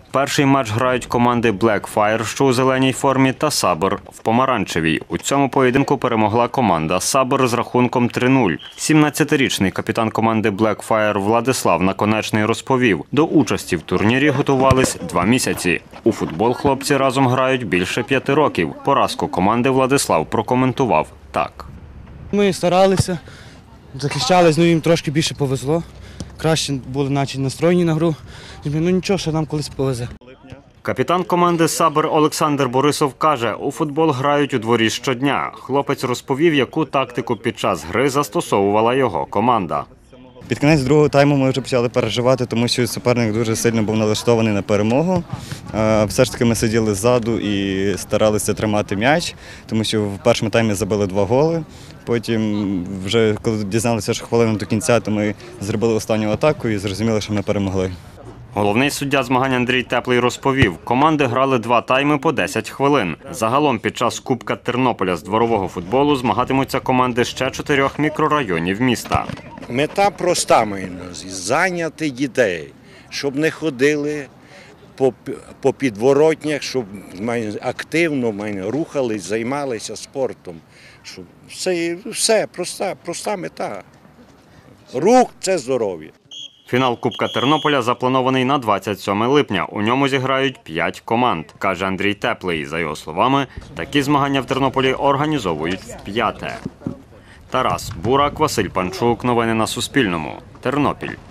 Перший матч грають команди Blackfire, що у зеленій формі, та Сабр в помаранчевій. У цьому поєдинку перемогла команда Сабр з рахунком 3-0. 17-річний капітан команди Blackfire Владислав Наконечний розповів, до участі в турнірі готувались 2 місяці. У футбол хлопці разом грають більше 5 років. Поразку команди Владислав прокоментував так. Ми старалися, захищались, їм трошки більше повезло. Краще були наче настроєні на гру. Нічого, що нам колись повезе. Капітан команди «Сабр» Олександр Борисов каже, у футбол грають у дворі щодня. Хлопець розповів, яку тактику під час гри застосовувала його команда. Під кінець другого тайму ми вже почали переживати, тому що суперник дуже сильно був налаштований на перемогу. Все ж таки ми сиділи ззаду і старалися тримати м'яч, тому що в першому таймі забили 2 голи. Потім, вже коли дізналися, що хвилину до кінця, то ми зробили останню атаку і зрозуміли, що ми перемогли. Головний суддя змагань Андрій Теплий розповів, команди грали 2 тайми по 10 хвилин. Загалом під час Кубка Тернополя з дворового футболу змагатимуться команди ще 4 мікрорайонів міста. Мета проста, зайняти дітей, щоб не ходили по підворотнях, щоб активно рухались, займалися спортом. Все, проста мета. Рух – це здоров'я. Фінал Кубка Тернополя запланований на 27 липня. У ньому зіграють 5 команд, каже Андрій Теплий. За його словами, такі змагання в Тернополі організовують вп'яте. Тарас Бурак, Василь Панчук. Новини на Суспільному. Тернопіль.